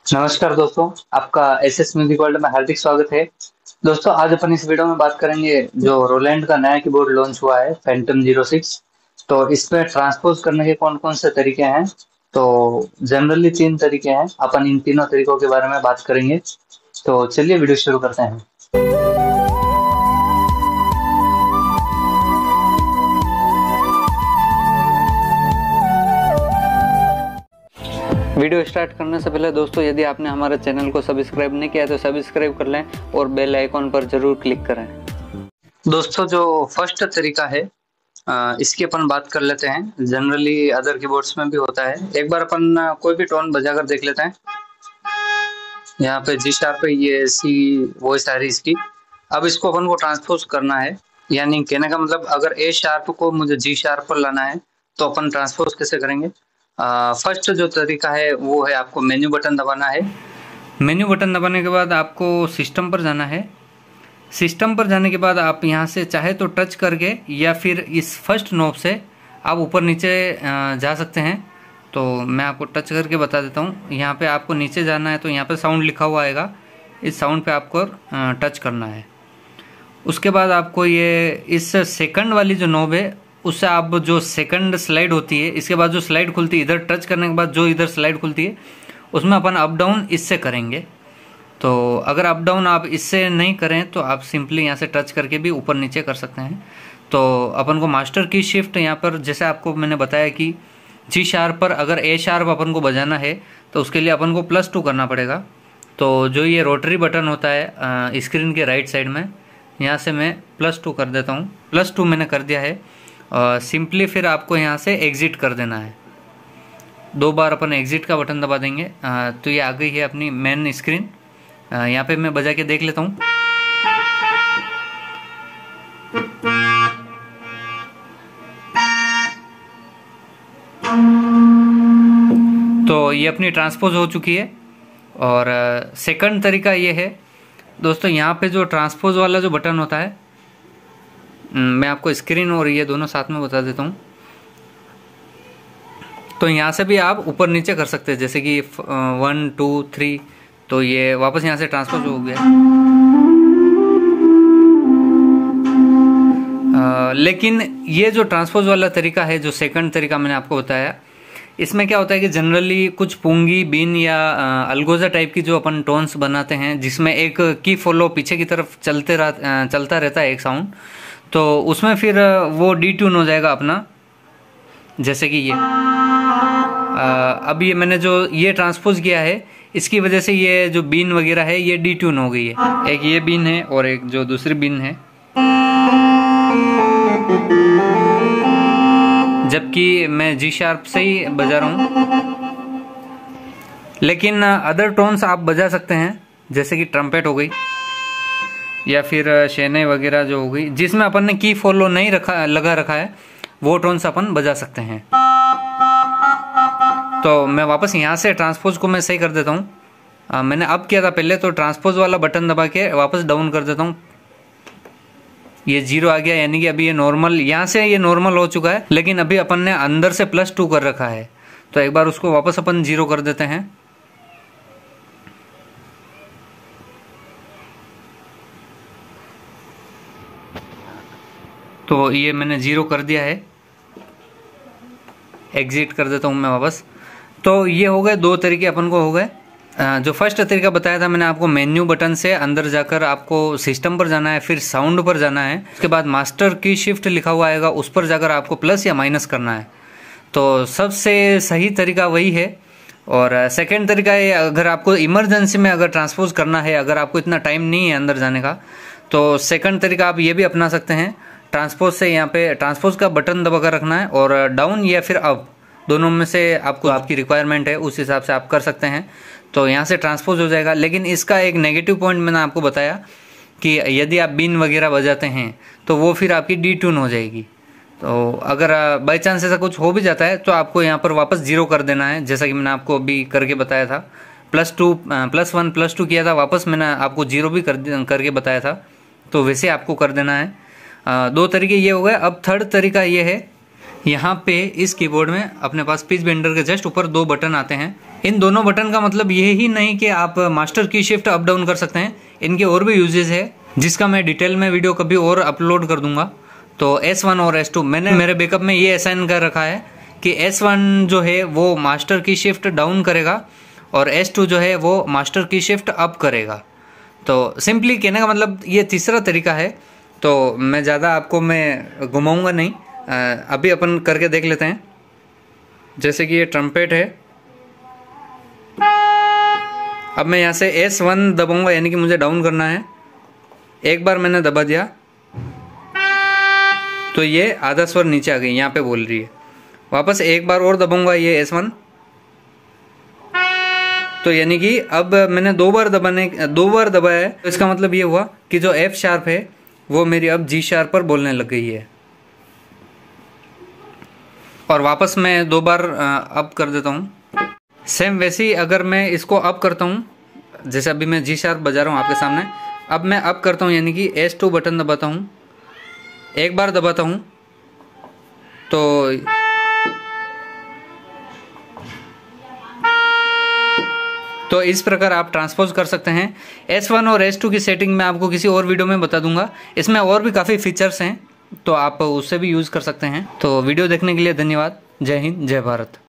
नमस्कार दोस्तों, आपका एसएस म्यूजिक वर्ल्ड में हार्दिक स्वागत है। दोस्तों, आज अपन इस वीडियो में बात करेंगे जो रोलैंड का नया कीबोर्ड लॉन्च हुआ है फैंटम 06। तो इसमें ट्रांसपोज करने के कौन कौन से तरीके हैं। तो जनरली 3 तरीके हैं, अपन इन तीनों तरीकों के बारे में बात करेंगे। तो चलिए वीडियो शुरू करते हैं। वीडियो स्टार्ट करने से पहले दोस्तों, यदि आपने हमारे चैनल को सब्सक्राइब नहीं किया तो सब्सक्राइब कर लें और बेल आइकॉन पर जरूर क्लिक करें। दोस्तों, जो फर्स्ट तरीका है इसकी अपन बात कर लेते हैं। जनरली अदर कीबोर्ड्स में भी होता है। एक बार अपन कोई भी टोन बजाकर देख लेते हैं। यहाँ पे जी शार्प पे ये सी वॉइस आ रही इसकी। अब इसको अपन को ट्रांसपोज करना है, यानी कहने का मतलब अगर ए शार्प को मुझे जी शार्प पर लाना है तो अपन ट्रांसपोज कैसे करेंगे। फर्स्ट जो तरीका है वो है आपको मेन्यू बटन दबाना है। मेन्यू बटन दबाने के बाद आपको सिस्टम पर जाना है। सिस्टम पर जाने के बाद आप यहाँ से चाहे तो टच करके या फिर इस फर्स्ट नॉब से आप ऊपर नीचे जा सकते हैं। तो मैं आपको टच करके बता देता हूँ। यहाँ पे आपको नीचे जाना है तो यहाँ पे साउंड लिखा हुआ आएगा, इस साउंड पे आपको टच करना है। उसके बाद आपको ये इस सेकंड वाली जो नॉब है उससे आप जो सेकंड स्लाइड होती है, इसके बाद जो स्लाइड खुलती है, इधर टच करने के बाद जो इधर स्लाइड खुलती है उसमें अपन अप डाउन इससे करेंगे। तो अगर अप डाउन आप इससे नहीं करें तो आप सिंपली यहाँ से टच करके भी ऊपर नीचे कर सकते हैं। तो अपन को मास्टर की शिफ्ट यहाँ पर, जैसे आपको मैंने बताया कि जी शार्प पर अगर ए शार्प अपन को बजाना है तो उसके लिए अपन को +2 करना पड़ेगा। तो जो ये रोटरी बटन होता है स्क्रीन के राइट साइड में, यहाँ से मैं +2 कर देता हूँ। +2 मैंने कर दिया है। सिंपली फिर आपको यहाँ से एग्जिट कर देना है। 2 बार अपन एग्जिट का बटन दबा देंगे तो ये आ गई है अपनी मेन स्क्रीन। यहाँ पे मैं बजा के देख लेता हूँ। तो ये अपनी ट्रांसपोज हो चुकी है। और सेकंड तरीका ये है दोस्तों, यहाँ पे जो ट्रांसपोज वाला जो बटन होता है, मैं आपको स्क्रीन और ये दोनों साथ में बता देता हूँ। तो यहाँ से भी आप ऊपर नीचे कर सकते हैं, जैसे कि 1 2 3। तो ये वापस यहाँ से ट्रांसपोज हो गया। लेकिन ये जो ट्रांसपोज वाला तरीका है, जो सेकंड तरीका मैंने आपको बताया, इसमें क्या होता है कि जनरली कुछ पुंगी बीन या अलगोजा टाइप की जो अपन टोन्स बनाते हैं, जिसमें एक की फॉलो पीछे की तरफ चलता रहता है एक साउंड, तो उसमें फिर वो डी-ट्यून हो जाएगा अपना। जैसे कि ये अब ये मैंने जो ये ट्रांसपोज किया है, इसकी वजह से ये जो बीन वगैरह है ये डी-ट्यून हो गई है। एक ये बीन है और एक जो दूसरी बीन है, जबकि मैं जी शार्प से ही बजा रहा हूँ। लेकिन अदर टोन्स आप बजा सकते हैं, जैसे कि ट्रम्पेट हो गई या फिर शहनाई वगैरह जो हो गई, जिसमें अपन ने की फॉलो नहीं लगा रखा है, वो टोन्स अपन बजा सकते हैं। तो मैं वापस यहाँ से ट्रांसपोज को मैं सही कर देता हूँ। मैंने अब किया था पहले, तो ट्रांसपोज वाला बटन दबा के वापस डाउन कर देता हूँ। ये 0 आ गया, यानी कि अभी ये नॉर्मल, यहाँ से ये नॉर्मल हो चुका है, लेकिन अभी अपन ने अंदर से +2 कर रखा है। तो एक बार उसको वापस अपन 0 कर देते हैं। तो ये मैंने 0 कर दिया है। एग्जिट कर देता हूँ मैं वापस। तो ये हो गए 2 तरीके अपन को हो गए। जो फर्स्ट तरीका बताया था मैंने आपको, मेन्यू बटन से अंदर जाकर आपको सिस्टम पर जाना है, फिर साउंड पर जाना है, उसके बाद मास्टर की शिफ्ट लिखा हुआ आएगा, उस पर जाकर आपको प्लस या माइनस करना है। तो सबसे सही तरीका वही है। और सेकंड तरीका है, अगर आपको इमरजेंसी में अगर ट्रांसपोज करना है, अगर आपको इतना टाइम नहीं है अंदर जाने का, तो सेकंड तरीका आप ये भी अपना सकते हैं। ट्रांसपोज से यहाँ पे ट्रांसपोज का बटन दबाकर रखना है और डाउन या फिर अप, दोनों में से आपको आपकी रिक्वायरमेंट है उस हिसाब से आप कर सकते हैं। तो यहाँ से ट्रांसपोज हो जाएगा। लेकिन इसका एक नेगेटिव पॉइंट मैंने आपको बताया कि यदि आप बीन वगैरह बजाते हैं तो वो फिर आपकी डी-ट्यून हो जाएगी। तो अगर बाई चांस ऐसा कुछ हो भी जाता है तो आपको यहाँ पर वापस 0 कर देना है, जैसा कि मैंने आपको अभी करके बताया था। +2 +1 +2 किया था, वापस मैंने आपको 0 भी करके बताया था, तो वैसे आपको कर देना है। 2 तरीके ये हो गए। अब थर्ड तरीका ये है, यहाँ पे इस कीबोर्ड में अपने पास पिच बेंडर के जस्ट ऊपर 2 बटन आते हैं। इन दोनों बटन का मतलब ये ही नहीं कि आप मास्टर की शिफ्ट अप डाउन कर सकते हैं, इनके और भी यूजेस है जिसका मैं डिटेल में वीडियो कभी और अपलोड कर दूंगा। तो S1 और S2 मैंने मेरे बैकअप में ये असाइन कर रखा है कि S1 जो है वो मास्टर की शिफ्ट डाउन करेगा और S2 जो है वो मास्टर की शिफ्ट अप करेगा। तो सिंपली कहने का मतलब ये तीसरा तरीका है। तो मैं ज़्यादा आपको मैं घुमाऊंगा नहीं, अभी अपन करके देख लेते हैं। जैसे कि ये ट्रम्पेट है, अब मैं यहाँ से S1 दबाऊंगा, यानी कि मुझे डाउन करना है। एक बार मैंने दबा दिया तो ये आधा स्वर नीचे आ गई, यहाँ पे बोल रही है। वापस एक बार और दबाऊंगा ये S1, तो यानी कि अब मैंने दो बार दबाया है, तो इसका मतलब ये हुआ कि जो F शार्प है वो मेरी अब G शार्प पर बोलने लग गई है। और वापस मैं दो बार अप कर देता हूँ। सेम वैसे ही अगर मैं इसको अप करता हूँ, जैसे अभी मैं G शार्प बजा रहा हूँ आपके सामने, अब मैं अप करता हूँ यानी कि S2 बटन दबाता हूँ, एक बार दबाता हूँ तो इस प्रकार आप ट्रांसपोज कर सकते हैं। S1 और S2 की सेटिंग मैं आपको किसी और वीडियो में बता दूंगा, इसमें और भी काफ़ी फीचर्स हैं तो आप उससे भी यूज़ कर सकते हैं। तो वीडियो देखने के लिए धन्यवाद। जय हिंद, जय भारत।